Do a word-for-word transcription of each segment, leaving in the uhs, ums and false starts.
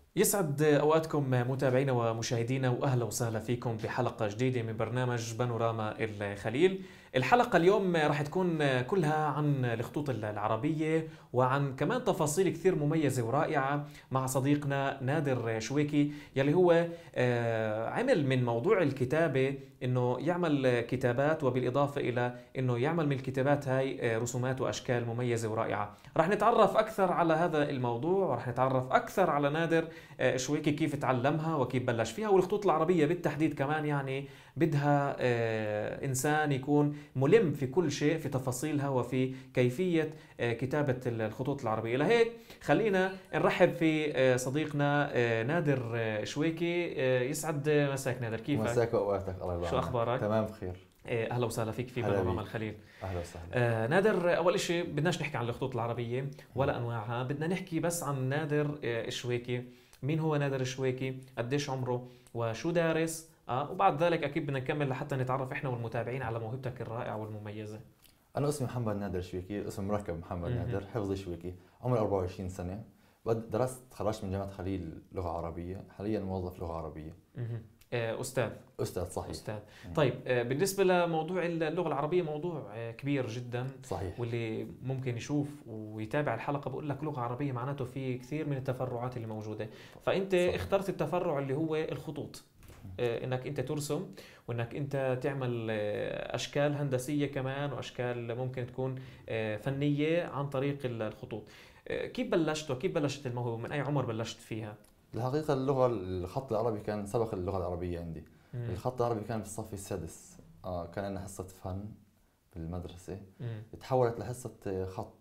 يسعد اوقاتكم متابعينا ومشاهدينا، واهلا وسهلا فيكم بحلقه جديده من برنامج بانوراما الخليل. الحلقه اليوم راح تكون كلها عن الخطوط العربيه وعن كمان تفاصيل كثير مميزه ورائعه مع صديقنا نادر شويكي، يلي هو آه، عمل من موضوع الكتابه انه يعمل كتابات، وبالاضافه الى انه يعمل من الكتابات هاي آه، رسومات واشكال مميزه ورائعه. راح نتعرف اكثر على هذا الموضوع، وراح نتعرف اكثر على نادر آه، شويكي كيف تعلمها وكيف بلش فيها. والخطوط العربية بالتحديد كمان يعني بدها آه، إنسان يكون ملم في كل شيء، في تفاصيلها وفي كيفية آه، كتابة الخطوط العربية. لهيك خلينا نرحب في آه، صديقنا آه، نادر آه، شويكي. آه، يسعد مساك نادر، كيفك؟ مساك واوقاتك، الله يرضى شو عنك. أخبارك؟ تمام بخير. آه، أهلا وسهلا فيك في هلا بانوراما بيك. الخليل. اهلا وسهلا. آه نادر، أول شيء بدناش نحكي عن الخطوط العربية ولا أنواعها، بدنا نحكي بس عن نادر آه الشويكي. مين هو نادر الشويكي؟ قديش عمره؟ وشو دارس؟ آه وبعد ذلك أكيد بدنا نكمل لحتى نتعرف إحنا والمتابعين على موهبتك الرائعة والمميزة. انا اسمي محمد نادر شويكي، اسم مركب محمد مهم. نادر حفظي شويكي. عمري أربعة وعشرين سنه. بد- درست، تخرجت من جامعه خليل لغه عربيه، حاليا موظف لغه عربيه. مهم. آه أستاذ. استاذ، صحيح. أستاذ. مم. طيب، آه بالنسبة لموضوع اللغة العربية موضوع آه كبير جدا، صحيح. واللي ممكن يشوف ويتابع الحلقة بقول لك لغة عربية معناته في كثير من التفرعات اللي موجودة. فأنت صحيح. اخترت التفرع اللي هو الخطوط، آه، انك انت ترسم، وانك انت تعمل آه، اشكال هندسيه كمان، واشكال ممكن تكون آه، فنيه عن طريق الخطوط. آه، كيف بلشت وكيف بلشت الموهبه؟ من اي عمر بلشت فيها؟ الحقيقه اللغه الخط العربي كان سبق اللغه العربيه عندي. مم. الخط العربي كان في الصف السادس. آه كان عندنا حصه فن في المدرسه، مم. تحولت لحصه خط،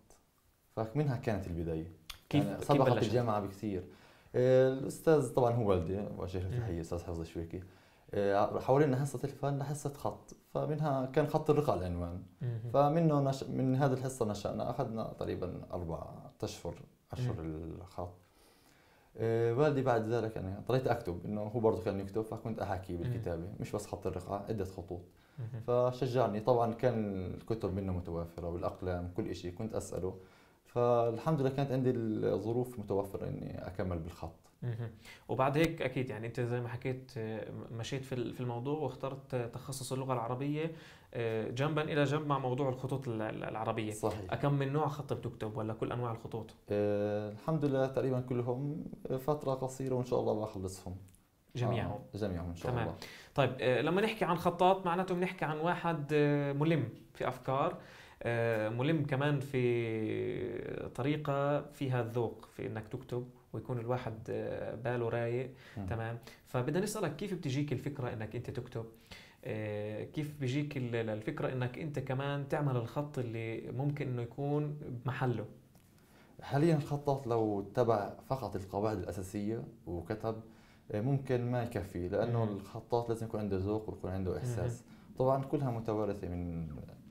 فمنها كانت البدايه. كيف يعني كيف سبقت بلشت؟ الجامعة بكثير. آه، الأستاذ طبعا هو والدي، وجه له مم. التحية، أستاذ حفظ شويكي. آه، حولنا حصة الفن لحصة خط، فمنها كان خط الرقعة العنوان. مم. فمنه نش... من هذه الحصة نشأنا، أخذنا تقريبا أربعة أشهر مم. أشهر الخط. آه، والدي بعد ذلك يعني اضطريت أكتب، إنه هو برضه كان يكتب، فكنت أحاكي مم. بالكتابة، مش بس خط الرقعة، عدة خطوط. مم. فشجعني، طبعا كان الكتب منه متوافرة والأقلام كل إشي، كنت أسأله. فالحمد لله كانت عندي الظروف متوفرة إني أكمل بالخط. مهم. وبعد هيك اكيد يعني انت زي ما حكيت آه، مشيت في ال- في الموضوع، واخترت آه، تخصص اللغه العربيه آه، جنبا الى جنب مع موضوع الخطوط ال- ال- العربيه. صحيح. كم من نوع خط بتكتب ولا كل انواع الخطوط؟ أه الحمد لله تقريبا كلهم، فترة قصيرة وإن شاء الله بخلصهم. آه جميعهم. جميعهم إن شاء تمام. الله. طيب، آه، لما نحكي عن خطاط معناته بنحكي عن واحد آه، ملم في افكار، آه، ملم كمان في طريقه فيها الذوق في انك تكتب، ويكون الواحد آه، باله رايق. مم. تمام. فبدنا نسالك كيف بتجيك الفكره انك انت تكتب؟ آه، كيف بيجيك ال- الفكره انك انت كمان تعمل الخط اللي ممكن انه يكون بمحله؟ حاليا الخطاط لو اتبع فقط القواعد الأساسية وكتب، آه، ممكن ما يكفي، لأنه مم. الخطاط لازم يكون عنده ذوق ويكون عنده مم. إحساس. طبعا كلها متوارثة من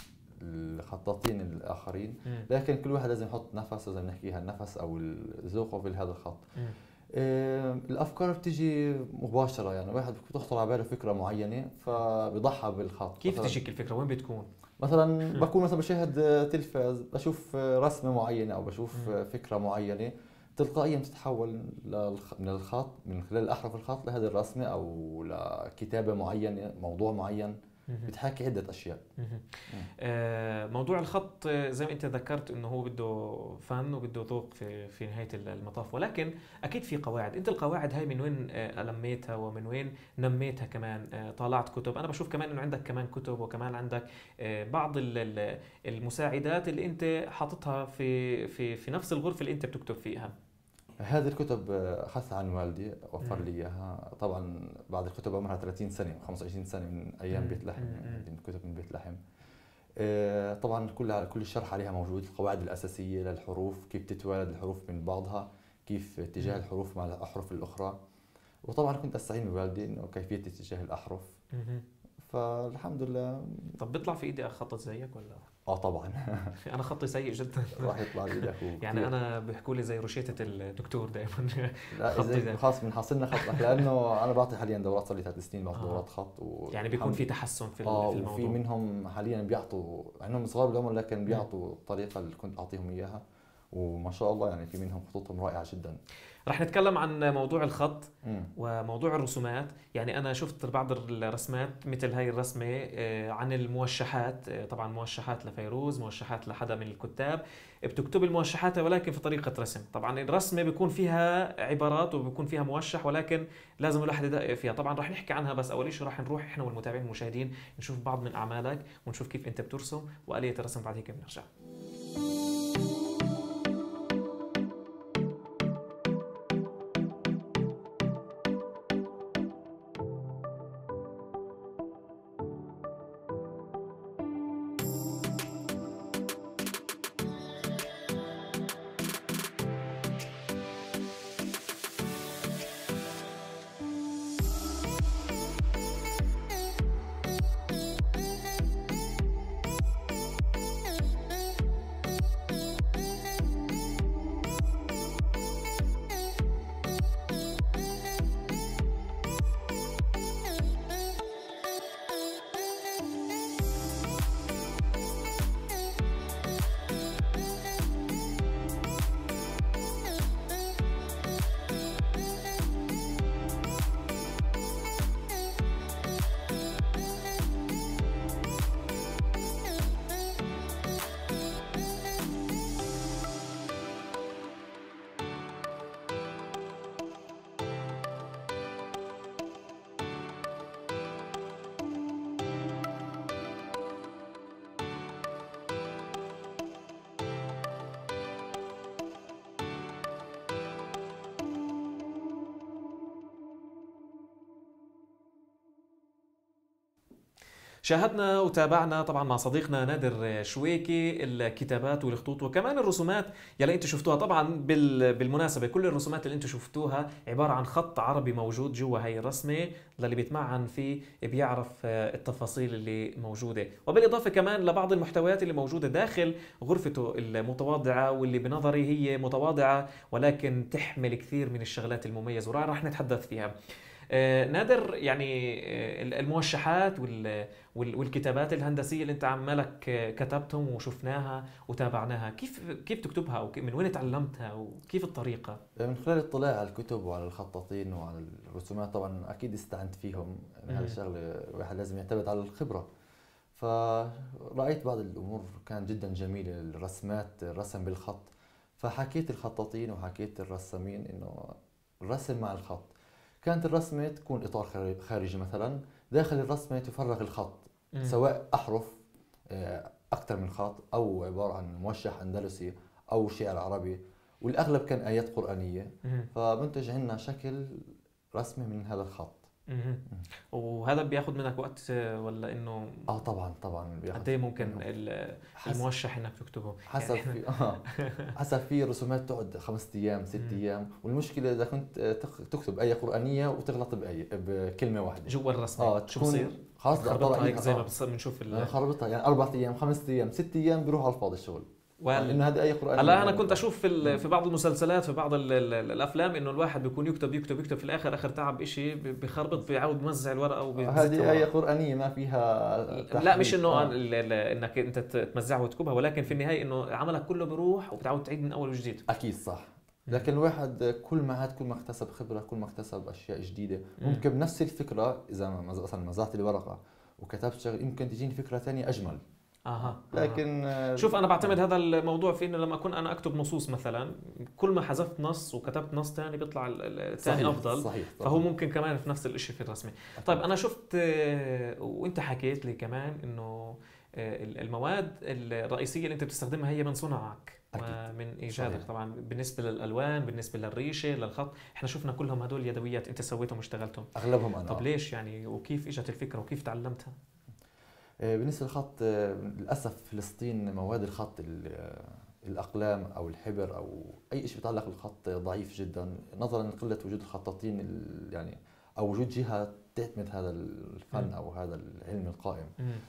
الخطاطين الآخرين، مم. لكن كل واحد لازم يحط نفسه، زي ما نحكيها النفس أو ذوقه في هذا الخط. مم. آه، الافكار بتيجي مباشره، يعني واحد بتخطر على باله فكره معينه فبيضحى بالخط. كيف مثلا تجيك الفكره؟ وين بتكون؟ مثلا بكون مثلا بشاهد آه، تلفاز، بشوف آه، رسمه معينه او بشوف مم. آه، فكره معينه، تلقائيا بتتحول للخ- من الخط، من خلال احرف الخط لهذه الرسمه او لكتابه معينه، موضوع معين مم. بتحكي عده اشياء. مهم. مم. آه، موضوع الخط آه، زي ما انت ذكرت انه هو بده فن وبده ذوق في في نهايه المطاف، ولكن اكيد في قواعد. انت القواعد هاي من وين آه، لميتها ومن وين نميتها كمان؟ آه، طالعت كتب؟ انا بشوف كمان انه عندك كمان كتب، وكمان عندك آه، بعض ال- ال- المساعدات اللي انت حاططها في في في نفس الغرفه اللي انت بتكتب فيها. هذه الكتب آه، أخذتها عن والدي، وفر مم. لي إياها. طبعا بعض الكتب عمرها ثلاثين سنة خمسة وعشرين سنة، من أيام مم. بيت لحم، مم. يعني مم. هذه الكتب من بيت لحم. آه، طبعا كل كل الشرح عليها موجود، القواعد الأساسية للحروف، كيف تتوالد الحروف من بعضها، كيف اتجاه مم. الحروف مع الأحرف الأخرى. وطبعا كنت أستعين بوالدي إنه كيفية اتجاه الأحرف. مهم. فالحمد لله. طب بيطلع في ايدي اخطط زيك ولا؟ آه طبعا. انا خطي سيء جدا. راح يطلع بإيدك يعني وكثير. انا بيحكوا لي زي روشيتة الدكتور دائما. لا خطي إذا زي. خلاص بنحصلنا خط لك، لأنه أنا بعطي حاليا دورات، صار لي ثلاث سنين بعطي اه دورات خط، يعني بيكون والحمد في تحسن في اه ال- في وفي الموضوع. منهم حاليا بيعطوا، انهم صغار بالعمر لكن مم. بيعطوا الطريقه اللي كنت اعطيهم اياها، وما شاء الله يعني في منهم خطوطهم رائعة جدا. رح نتكلم عن موضوع الخط مم. وموضوع الرسومات. يعني أنا شفت بعض الرسمات مثل هاي الرسمة آه، عن الموشحات، آه، طبعا موشحات لفيروز، موشحات لحدا من الكتاب، بتكتب الموشحات ولكن في طريقة رسم. طبعا الرسمة بيكون فيها عبارات وبيكون فيها موشح، ولكن لازم الواحد يدقق فيها. طبعا رح نحكي عنها، بس أول شيء رح نروح إحنا والمتابعين المشاهدين نشوف بعض من أعمالك ونشوف كيف أنت بترسم وآلية الرسم، بعد هيك بنرجع. شاهدنا وتابعنا طبعا مع صديقنا نادر شويكي الكتابات والخطوط وكمان الرسومات يلي انتم شفتوها. طبعا بالمناسبه كل الرسومات اللي انتم شفتوها عباره عن خط عربي موجود جوا هاي الرسمه، للي بيتمعن فيه بيعرف التفاصيل اللي موجوده، وبالاضافه كمان لبعض المحتويات اللي موجوده داخل غرفته المتواضعه، واللي بنظري هي متواضعه ولكن تحمل كثير من الشغلات المميزه وراح نتحدث فيها. آه نادر، يعني آه الموشحات والكتابات الهندسيه اللي انت عمالك كتبتهم وشفناها وتابعناها، كيف كيف تكتبها او من وين تعلمتها وكيف الطريقه؟ من خلال الاطلاع على الكتب وعلى الخطاطين وعلى الرسومات، طبعا اكيد استعنت فيهم. يعني هذه الشغله الواحد لازم يعتمد على الخبره. فرأيت بعض الامور كانت جدا جميله، الرسمات، الرسم بالخط. فحكيت الخطاطين وحكيت الرسامين انه الرسم مع الخط. كانت الرسمة تكون إطار خارجي مثلا، داخل الرسمة تفرغ الخط، مم. سواء أحرف أكثر من خط، أو عبارة عن موشح أندلسي أو شعر عربي، والأغلب كان آيات قرآنية. مم. فمنتج عنا شكل رسمة من هذا الخط. مم. وهذا بياخذ منك وقت ولا انه؟ اه طبعا طبعا بياخذ. قد ايه ممكن الموشح انك تكتبه؟ حسب يعني في اه حسب في رسومات تقعد خمس ايام ست ايام، والمشكله اذا كنت تكتب ايه قرانيه وتغلط باي بكلمه واحده جوا الرسمه، اه شو بصير؟ خلاص خربطها هيك زي ما بنشوف خربطها، يعني اربع ايام خمس ايام ست ايام بيروح على الفاضي الشغل. وال... انه هذه ايه قرانيه. هلا انا كنت اشوف في في بعض المسلسلات، في بعض ال ال الافلام، انه الواحد بيكون يكتب يكتب يكتب في الاخر اخر تعب شيء بخربط، بيعاود موزع الورقه وبيزتها. هذه ايه قرانيه ما فيها تحقيق. لا مش انه آه. انك انت تمزعها وتكبها، ولكن في النهايه انه عملك كله بيروح وبتعود تعيد من اول وجديد. اكيد صح. لكن الواحد كل ما عاد كل ما اكتسب خبره، كل ما اكتسب اشياء جديده. ممكن بنفس الفكره اذا مثلا مزعت لي ورقه وكتبت شغله، يمكن تجيني فكره ثانيه اجمل. اها. لكن آه. شوف انا بعتمد آه. هذا الموضوع في انه لما اكون انا اكتب نصوص مثلا، كل ما حذفت نص وكتبت نص ثاني بيطلع الثاني افضل. صحيح. فهو ممكن كمان في نفس الشيء في الرسمه. طيب انا شفت وانت حكيت لي كمان انه المواد الرئيسيه اللي انت بتستخدمها هي من صنعك ومن ايجادك. طبعا بالنسبه للالوان، بالنسبه للريشه، للخط، احنا شفنا كلهم هدول يدويات انت سويتهم واشتغلتهم اغلبهم انا. طب ليش يعني، وكيف اجت الفكره وكيف تعلمتها؟ بالنسبة للخط للأسف فلسطين مواد الخط الأقلام أو الحبر أو أي شيء يتعلق بالخط ضعيف جدا، نظرا لقلة وجود الخطاطين يعني، أو وجود جهة تعتمد هذا الفن أو هذا العلم القائم.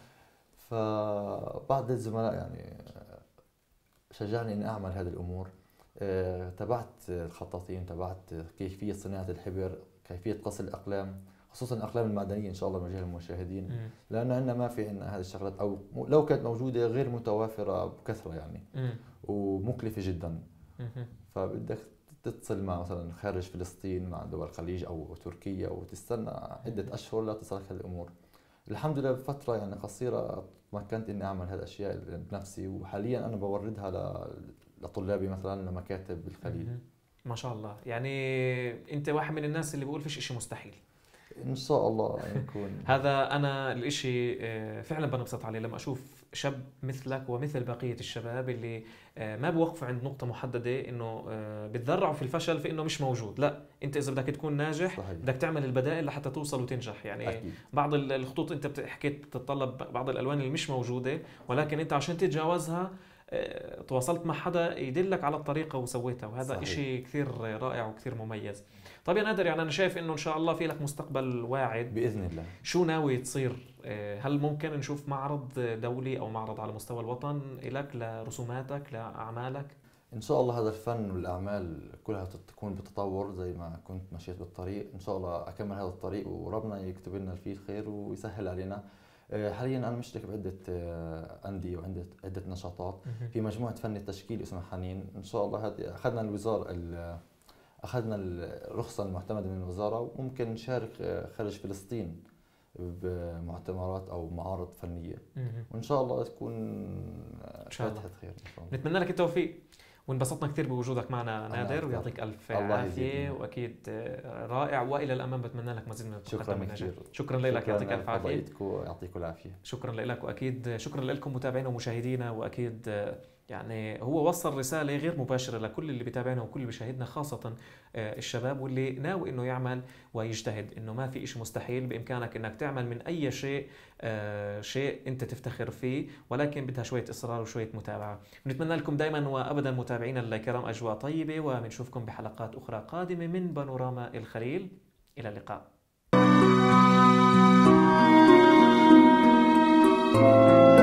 فبعض الزملاء يعني شجعني أن أعمل هذه الأمور. تابعت الخطاطين، تابعت كيفية صناعة الحبر، كيفية قص الأقلام، خصوصا الاقلام المعدنيه ان شاء الله بنوجهها للمشاهدين، مم. لانه عندنا ما في عندنا هذه الشغلات، او لو كانت موجوده غير متوافره بكثره يعني، مم. ومكلفه جدا. مم. فبدك تتصل مع مثلا خارج فلسطين مع دول الخليج او تركيا وتستنى عده اشهر لا تصلح الامور. الحمد لله بفتره يعني قصيره تمكنت اني اعمل هذه الاشياء بنفسي، وحاليا انا بوردها ل- لطلابي مثلا لمكاتب بالخليج. مم. ما شاء الله، يعني انت واحد من الناس اللي بيقول فيش اشي مستحيل. ان شاء الله نكون. هذا انا الاشي آه، فعلا بنبسط عليه لما اشوف شاب مثلك ومثل بقية الشباب اللي آه، ما بوقفوا عند نقطة محددة انه آه، بتذرعوا في الفشل في انه مش موجود. لا، انت اذا بدك تكون ناجح صحيح. بدك تعمل البدائل لحتى توصل وتنجح. يعني اكيد. بعض ال- الخطوط انت بت- حكيت بتتطلب بعض الالوان اللي مش موجودة، ولكن انت عشان تتجاوزها آه، تواصلت مع حدا يدلك على الطريقة وسويتها، وهذا صحيح. اشي كثير رائع وكثير مميز. طيب يا نادر، يعني انا شايف انه ان شاء الله في لك مستقبل واعد. باذن الله. شو ناوي تصير؟ آه، هل ممكن نشوف معرض دولي او معرض على مستوى الوطن لك لرسوماتك لاعمالك؟ ان شاء الله هذا الفن والاعمال كلها تكون بتطور زي ما كنت مشيت بالطريق، ان شاء الله اكمل هذا الطريق وربنا يكتب لنا فيه الخير ويسهل علينا. آه، حاليا انا مشترك بعده آه، انديه وعده عده نشاطات في مجموعه فن التشكيل اسمها حنين. ان شاء الله هذه اخذنا الوزاره ال- اخذنا الرخصه المعتمده من الوزاره، وممكن نشارك آه، خارج فلسطين بمؤتمرات او معارض فنيه، مهم. وان شاء الله تكون إن شاء الله. فاتحه خير ان شاء الله. نتمنى لك التوفيق، وانبسطنا كثير بوجودك معنا أنا نادر، أكثر. ويعطيك الف الله عافيه، يزيدنا. واكيد آه، رائع، والى الامام بتمنى لك مزيد من التقدم شكرا والنجاح. كثير. شكرا لك، يعطيك الف عافيه. قضيتكم ويعطيكم العافيه. شكرا لك، واكيد شكرا لكم متابعينا ومشاهدينا، واكيد آه، يعني هو وصل رساله غير مباشره لكل اللي بيتابعنا وكل اللي بيشاهدنا، خاصه آه، الشباب واللي ناوي انه يعمل ويجتهد، انه ما في شيء مستحيل، بامكانك انك تعمل من اي شيء آه، شيء انت تفتخر فيه، ولكن بدها شويه اصرار وشويه متابعه. بنتمنى لكم دائما وابدا متابعينا الكرام اجواء طيبه، وبنشوفكم بحلقات اخرى قادمه من بانوراما الخليل. الى اللقاء.